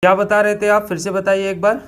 क्या बता रहे थे आप? फिर से बताइए एक बार।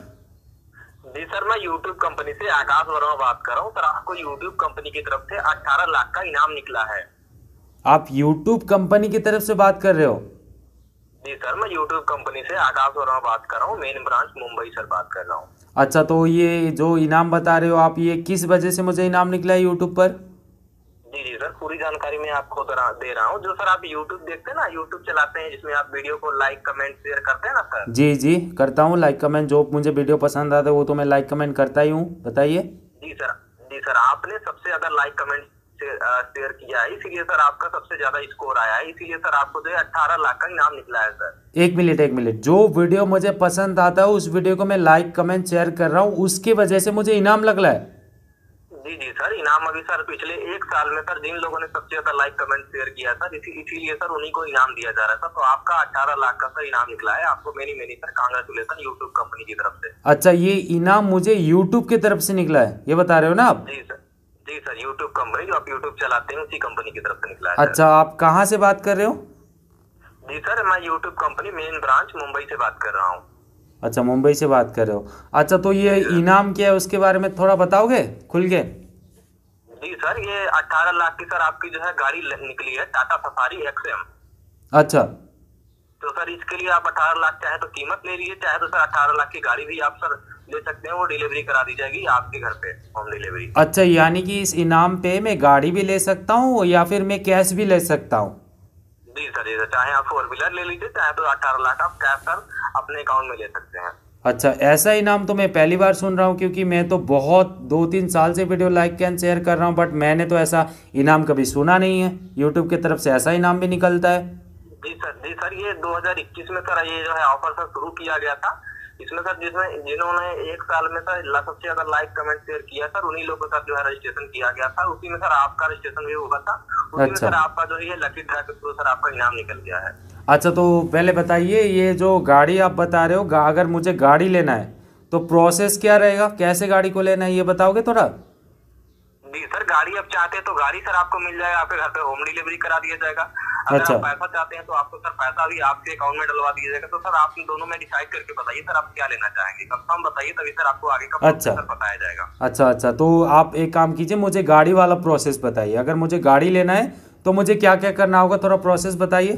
जी सर, मैं यूट्यूब कंपनी से आकाश वर्मा बात कर रहा हूँ सर। आपको यूट्यूब कंपनी की तरफ से 18 लाख का इनाम निकला है। आप यूट्यूब कंपनी की तरफ से बात कर रहे हो? जी सर, मैं यूट्यूब कंपनी से आकाश वर्मा बात कर रहा हूँ, मेन ब्रांच मुंबई सर बात कर रहा हूँ। अच्छा, तो ये जो इनाम बता रहे हो आप, ये किस वजह से मुझे इनाम निकला है यूट्यूब पर? जी जी सर, पूरी जानकारी मैं आपको दे रहा हूँ। जो सर आप यूट्यूब देखते हैं ना, यूट्यूब चलाते हैं जिसमें आप वीडियो को लाइक कमेंट शेयर करते हैं ना सर। जी जी, करता हूँ लाइक कमेंट। जो मुझे वीडियो पसंद आता है वो तो मैं लाइक कमेंट करता ही हूँ। बताइए। जी सर। जी सर, आपने सबसे ज्यादा लाइक कमेंट शेयर किया है, इसीलिए सर आपका सबसे ज्यादा स्कोर आया है। इसीलिए सर आपको जो है 18 लाख का इनाम निकला है सर। एक मिनट एक मिनट, जो वीडियो मुझे पसंद आता है उस वीडियो को मैं लाइक कमेंट शेयर कर रहा हूँ, उसकी वजह से मुझे इनाम लग रहा है। जी जी सर, इनाम अभी सर पिछले एक साल में सर जिन लोगों ने सबसे ज्यादा लाइक कमेंट शेयर किया था, इसीलिए सर उन्हीं को इनाम दिया जा रहा था। तो आपका 18 लाख का सर इनाम निकला है। आपको many many sir congratulation YouTube company की तरफ से। अच्छा, ये इनाम मुझे यूट्यूब की तरफ से निकला है, ये बता रहे हो ना आप? जी सर। जी सर, यूट्यूब कंपनी जो आप यूट्यूब चलाते हैं उसी कंपनी की तरफ से निकला है सर। अच्छा, आप कहाँ से बात कर रहे हो? जी सर, मैं YouTube company main branch Mumbai से बात कर रहा हूँ। अच्छा, मुंबई से बात कर रहे हो। अच्छा, तो ये जी सर। इनाम क्या है उसके बारे में थोड़ा बताओगे खुल के? जी सर, ये 18 लाख की सर आपकी जो है गाड़ी निकली है, टाटा सफारी एक्सएम। अच्छा। तो सर इसके लिए आप 18 लाख चाहे तो कीमत ले लीजिए, चाहे तो सर 18 लाख की गाड़ी भी आप सर ले सकते हैं। वो डिलीवरी करा दी जाएगी आपके घर पे, होम डिलीवरी। अच्छा, यानी कि इस इनाम पे मैं गाड़ी भी ले सकता हूँ या फिर मैं कैश भी ले सकता हूँ? जी सर। जी सर, चाहे आप फोर व्हीलर ले लीजिए, चाहे तो 18 लाख आप कैश सर अपने अकाउंट में ले सकते हैं। अच्छा, ऐसा इनाम तो मैं पहली बार सुन रहा हूँ, क्योंकि मैं तो बहुत 2-3 साल से वीडियो लाइक एंड शेयर कर रहा हूँ, बट मैंने तो ऐसा इनाम कभी सुना नहीं है। यूट्यूब की तरफ से ऐसा इनाम भी निकलता है? जी सर। जी सर, ये 2021 में सर ये जो है ऑफर सर शुरू किया गया था। इसमें सर जिन्होंने एक साल में सर सबसे ज्यादा लाइक कमेंट शेयर किया सर, उन्हीं लोगों को सर जो है रजिस्ट्रेशन किया गया था। उसी में सर आपका रजिस्ट्रेशन भी हुआ था। उसी में अच्छा। सर आपका जो है लकी ड्रा के थ्रू सर आपका इनाम निकल गया है। अच्छा, तो पहले बताइए, ये जो गाड़ी आप बता रहे हो, अगर मुझे गाड़ी लेना है तो प्रोसेस क्या रहेगा? कैसे गाड़ी को लेना है ये बताओगे थोड़ा? जी सर, गाड़ी आप चाहते हैं तो गाड़ी सर आपको मिल जाएगा, आपके घर पे होम डिलीवरी करा दिया जाएगा। अगर अच्छा। आप पैसा चाहते हैं तो आपको सर पैसा भी आपके अकाउंट में डलवा दिया जाएगा। तो सर आप इन दोनों में डिसाइड करके बताइए सर आप क्या लेना चाहेंगे, कंफर्म बताइए, तभी सर आपको आगे का अच्छा प्रोसेस बताया जाएगा। अच्छा अच्छा, तो आप एक काम कीजिए, मुझे गाड़ी वाला प्रोसेस बताइए। अगर मुझे गाड़ी लेना है तो मुझे क्या क्या करना होगा, थोड़ा प्रोसेस बताइए।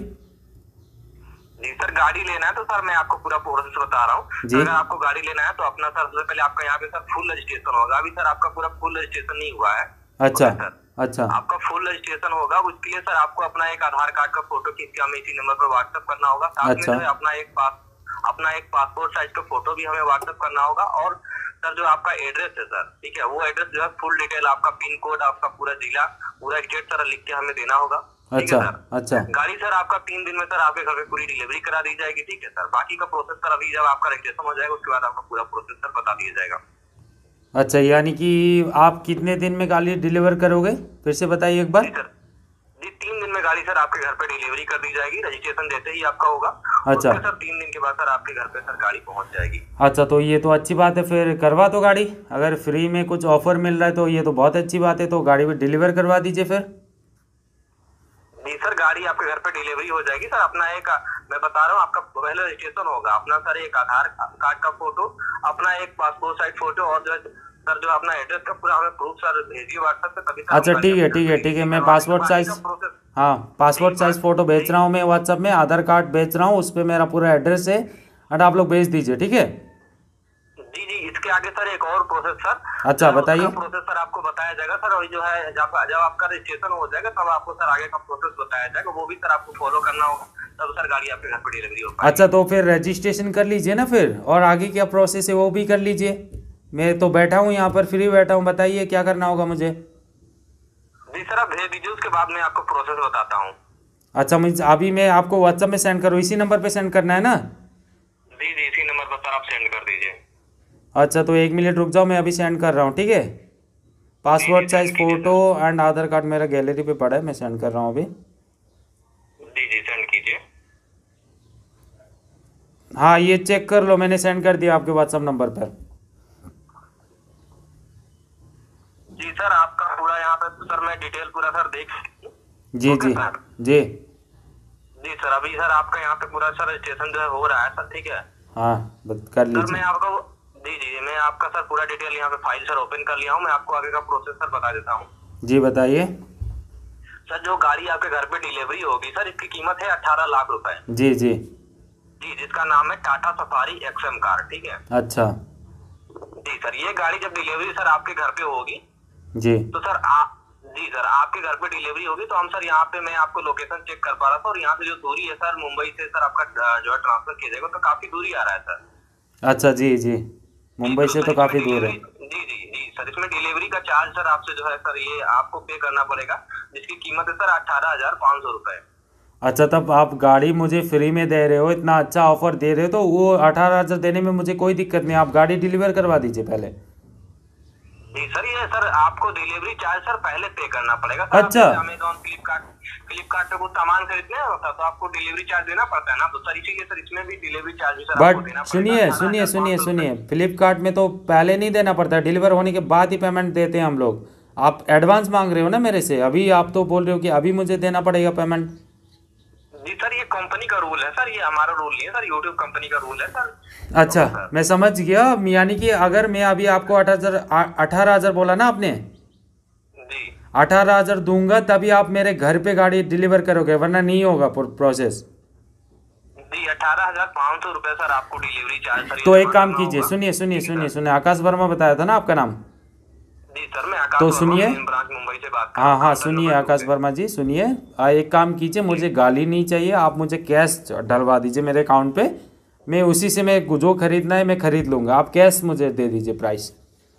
जी सर, गाड़ी लेना है तो सर मैं आपको पूरा प्रोसेस बता रहा हूँ। जी। अगर आपको गाड़ी लेना है तो अपना सर सबसे पहले आपका यहाँ पे सर फुल रजिस्ट्रेशन होगा। अभी सर आपका पूरा फुल रजिस्ट्रेशन नहीं हुआ है। अच्छा। Okay sir. अच्छा। आपका फुल रजिस्ट्रेशन होगा, उसके लिए सर आपको अपना एक आधार कार्ड का फोटो खींच के हमें इसी नंबर पर व्हाट्सएप करना होगा। साथ में अच्छा। जो है अपना एक पासपोर्ट साइज का फोटो भी हमें व्हाट्सएप करना होगा। और सर जो आपका एड्रेस है सर, ठीक है, वो एड्रेस जो है फुल डिटेल, आपका पिन कोड, आपका पूरा जिला, पूरा स्टेट सर लिख के हमें देना होगा। ठीक अच्छा। है सर। अच्छा। गाड़ी सर आपका 3 दिन में सर आपके घर पे पूरी डिलीवरी करा दी जाएगी। ठीक है सर, बाकी का प्रोसेस सर अभी जब आपका रजिस्ट्रेशन हो जाएगा उसके बाद आपका पूरा प्रोसेस सर बता दिया जाएगा। अच्छा, यानी कि आप कितने दिन में गाड़ी डिलीवर करोगे? फिर से बताइए एक जी बार। सर। जी, 3 दिन में गाड़ी सर आपके घर पे डिलीवरी कर दी जाएगी, रजिस्ट्रेशन जैसे ही आपका होगा। अच्छा। उसके सर 3 दिन के बाद सर आपके घर पे सर गाड़ी पहुंच जाएगी। अच्छा, तो ये तो अच्छी बात है, फिर करवा दो गाड़ी। अगर फ्री में कुछ ऑफर मिल रहा है तो ये तो बहुत अच्छी बात है, तो गाड़ी भी डिलीवर करवा दीजिए फिर। जी सर, गाड़ी आपके घर पे डिलीवरी हो जाएगी सर। अपना एक मैं बता रहा हूँ, आपका पहले रजिस्ट्रेशन होगा, अपना सर एक आधार कार्ड का फोटो, अपना एक पासपोर्ट साइज फोटो, और जो है सर जो अपना एड्रेस का पूरा हमें प्रूफ सर भेजिए व्हाट्सएप पे, तभी सर अच्छा, ठीक है ठीक है ठीक है, मैं पासपोर्ट बाकी साइज, का प्रोसेस। हाँ, पासपोर्ट साइज फ़ोटो भेज रहा हूँ मैं व्हाट्सअप में। आधार कार्ड भेज रहा हूँ, उस पर मेरा पूरा एड्रेस है, एंड आप लोग भेज दीजिए, ठीक है? जी जी, इसके आगे सर एक और प्रोसेस सर, अच्छा, उसका बताइए। प्रोसेस सर आपको बताया जाएगा सर। और जो है जब आपका रजिस्ट्रेशन हो जाएगा तब आपको सर आगे का प्रोसेस बताया जाएगा, वो भी सर आपको फॉलो करना होगा, तब सर गाड़ी आपके घर पे डिलीवरी हो पाएगी। अच्छा, तो फिर रजिस्ट्रेशन कर लीजिए ना फिर, और आगे क्या प्रोसेस है वो भी कर लीजिए। मैं तो बैठा हूँ यहाँ पर, फ्री बैठा हूँ, बताइए क्या करना होगा मुझे। जी सर, आप भेज दीजिए, उसके बाद मैं आपको प्रोसेस बताता हूँ। अच्छा, मुझे अभी मैं आपको व्हाट्सअप में सेंड करूँ, इसी नंबर पे सेंड करना है ना? जी जी, इसी नंबर पर सर आप सेंड कर दीजिए। अच्छा, तो 1 मिनट रुक जाओ, मैं अभी सेंड कर रहा हूँ, ठीक है? पासपोर्ट साइज सेंड कीजिए photo sir. And Aadhaar card मेरा गैलरी पे पड़ा है, मैं सेंड कर रहा हूँ अभी। जी जी, सेंड कीजिए। हाँ, ये चेक कर लो, मैंने सेंड कर दिया आपके व्हाट्सअप नंबर पर। जी सर, आपका पूरा यहाँ पे सर मैं डिटेल पूरा सर देख। जी ओके जी। सर। जी। जी सर, अभी सर आपका यहाँ पे पूरा सर रजिस्ट्रेशन जो है हो रहा है सर, ठीक है। हाँ कर सर लीजिए। मैं आपको जी जी मैं आपका सर पूरा डिटेल यहाँ पे फाइल सर ओपन कर लिया हूँ। मैं आपको आगे का प्रोसेस सर बता देता हूँ। जी बताइए। सर जो गाड़ी आपके घर पे डिलीवरी होगी सर, इसकी कीमत है 18 लाख रुपए। जी जी। जी, जिसका नाम है टाटा सफारी एक्सएम कार, ठीक है। अच्छा। जी सर, ये गाड़ी जब डिलीवरी सर आपके घर पे होगी जी तो सर आप जी सर आपके घर पे डिलीवरी होगी तो हम सर यहाँ पे मैं आपको लोकेशन चेक कर पा रहा था, और यहाँ से जो दूरी है सर मुंबई से सर आपका जो है ट्रांसफर किया जाएगा तो काफी दूरी आ रहा है सर। अच्छा। जी जी, मुंबई से सर तो इसमें काफ़ी दूर है। जी जी जी सर, इसमें डिलीवरी का चार्ज सर आपसे जो है सर ये आपको पे करना पड़ेगा, जिसकी कीमत है सर 18,500 रुपए। अच्छा, तब आप गाड़ी मुझे फ्री में दे रहे हो, इतना अच्छा ऑफर दे रहे हो, तो वो 18,000 देने में मुझे कोई दिक्कत नहीं, आप गाड़ी डिलीवर करवा दीजिए पहले। जी सर, ये सर आपको डिलीवरी चार्ज सर पहले पे करना पड़ेगा सर। अच्छा। अमेजोन फ्लिपकार्ट पे कुछ सामान खरीदने होता तो आपको डिलीवरी चार्ज देना पड़ता है ना, तो सर इसीलिए सर इसमें भी डिलीवरी चार्ज सर आपको देना बट पड़ेगा। सुनिए सुनिए सुनिए सुनिए, फ्लिपकार्ट में तो पहले नहीं देना पड़ता, डिलीवर होने के बाद ही पेमेंट देते हैं हम लोग। आप एडवांस मांग रहे हो ना मेरे से, अभी आप तो बोल रहे हो कि अभी मुझे देना पड़ेगा पेमेंट। जी सर, ये कंपनी का रूल है सर, ये हमारा रूल नहीं है सर, यूट्यूब कंपनी का रूल है सर। अच्छा सर। मैं समझ गया, यानी कि अगर मैं अभी आपको 18,000 बोला ना आपने, जी 18,000 दूंगा तभी आप मेरे घर पे गाड़ी डिलीवर करोगे, वरना नहीं होगा प्रोसेस। जी 18,500 रुपए सर आपको डिलीवरी चार्ज सर। तो एक काम कीजिए, सुनिए सुनिए सुनिए सुनिए, आकाश वर्मा बताया था ना आपका नाम। जी सर, मैं आकाश तो वर्मा, सुनिए। मेन ब्रांच मुंबई से बात कर हाँ रहा हाँ हूँ। सुनिए आकाश वर्मा जी, सुनिए, एक काम कीजिए, मुझे गाली नहीं चाहिए, आप मुझे कैश डलवा दीजिए मेरे अकाउंट पे, मैं उसी से मैं जो खरीदना है मैं खरीद लूंगा, आप कैश मुझे दे दीजिए प्राइस।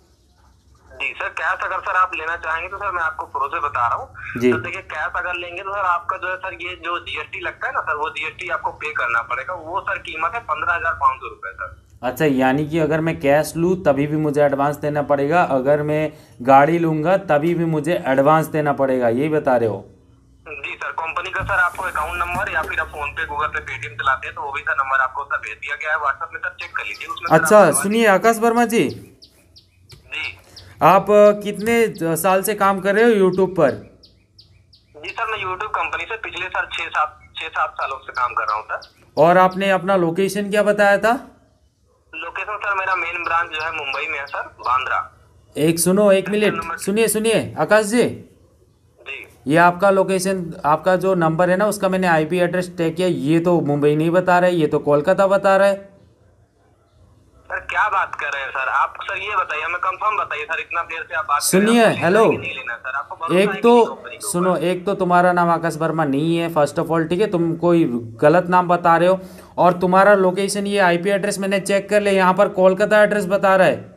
जी सर, कैश अगर सर आप लेना चाहेंगे तो सर मैं आपको प्रोसेस बता रहा हूँ। जी। तो देखिए, कैश अगर लेंगे तो सर आपका जो है सर ये जो जीएसटी लगता है ना सर, वो जीएसटी आपको पे करना पड़ेगा, वो सर कीमत है 15,500 रुपए सर। अच्छा, यानी कि अगर मैं कैश लूँ तभी भी मुझे एडवांस देना पड़ेगा, अगर मैं गाड़ी लूंगा तभी भी मुझे एडवांस देना पड़ेगा, यही बता रहे हो? जी सर, कंपनी का सर आपको अकाउंट नंबर या फिर आप फोन पे, गूगल पे, पेटीएम चलाते हैं तो वो भी सर नंबर आपको सर भेज दिया गया है व्हाट्सएप में, सर चेक कर लीजिए उसमें। अच्छा सुनिए आकाश वर्मा जी, जी आप कितने साल से काम कर रहे हो यूट्यूब पर? जी सर, मैं यूट्यूब कंपनी से पिछले सर 6-7 सालों से काम कर रहा हूँ सर। और आपने अपना लोकेशन क्या बताया था? लोकेशन सर मेरा मेन ब्रांच जो है मुंबई में है सर, बांद्रा। एक सुनो, एक मिनट सुनिए सुनिए आकाश जी, जी ये आपका लोकेशन, आपका जो नंबर है ना उसका मैंने आईपी एड्रेस टैग किया, ये तो मुंबई नहीं बता रहा है, ये तो कोलकाता बता रहा है। सर क्या बात कर रहे हैं सर आप? सर ये बताइए, हमें कंफर्म बताइए सर, इतना देर से आप बात कर रहे सुनिए, हैं, आपको लेना हेलो, है कि नहीं लेना सर? आपको भरोसा एक है कि तो नहीं कंपनी के सुनो, ऊपर? एक तो तुम्हारा नाम आकाश वर्मा नहीं है फर्स्ट ऑफ ऑल, ठीक है, तुम कोई गलत नाम बता रहे हो, और तुम्हारा लोकेशन ये आईपी एड्रेस मैंने चेक कर लिया, यहाँ पर कोलकाता एड्रेस बता रहा है।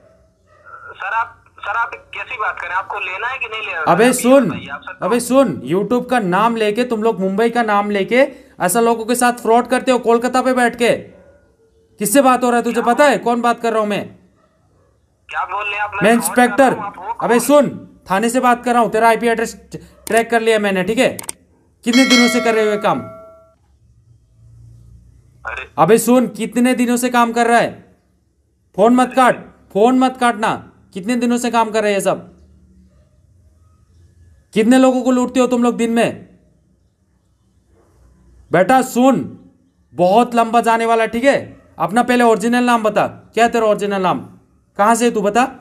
सर आप कैसी बात करें? आपको लेना है कि नहीं लेना? अबे सर, आप ये सुन, बताइए, आप सर अबे सुन, यूट्यूब का नाम लेके तुम लोग, मुंबई का नाम लेके ऐसा लोगों के साथ फ्रॉड करते हो कोलकाता पे बैठ के। किससे बात हो रहा है तुझे पता है कौन बात कर रहा हूं मैं? क्या बोल रहे हैं आप? मैं फोन कर रहा इंस्पेक्टर। हूं, आप हो अबे कौन? सुन, थाने से बात कर रहा हूं, तेरा आईपी एड्रेस ट्रैक कर लिया मैंने, ठीक है? कितने दिनों से कर रहे हो ये काम? अरे अबे सुन, कितने दिनों से काम कर रहा है? फोन मत काट, फोन मत काटना, कितने दिनों से काम कर रहे हैं सब? कितने लोगों को लूटते हो तुम लोग दिन में? बेटा सुन, बहुत लंबा जाने वाला, ठीक है? अपना पहले ओरिजिनल नाम बता, क्या है तेरा ओरिजिनल नाम, कहां से तू बता।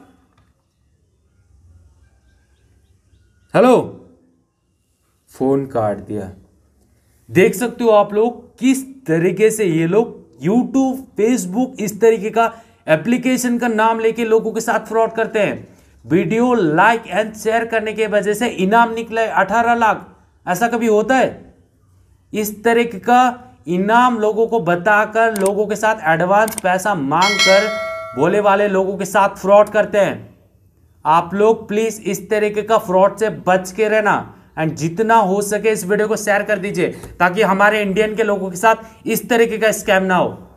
हेलो, फोन काट दिया। देख सकते हो आप लोग किस तरीके से ये लोग यूट्यूब, फेसबुक, इस तरीके का एप्लीकेशन का नाम लेके लोगों के साथ फ्रॉड करते हैं। वीडियो लाइक एंड शेयर करने की वजह से इनाम निकले 18 लाख, ऐसा कभी होता है? इस तरीके का इनाम लोगों को बताकर लोगों के साथ एडवांस पैसा मांगकर भोले वाले लोगों के साथ फ्रॉड करते हैं। आप लोग प्लीज इस तरीके का फ्रॉड से बच के रहना, एंड जितना हो सके इस वीडियो को शेयर कर दीजिए ताकि हमारे इंडियन के लोगों के साथ इस तरीके का स्कैम ना हो।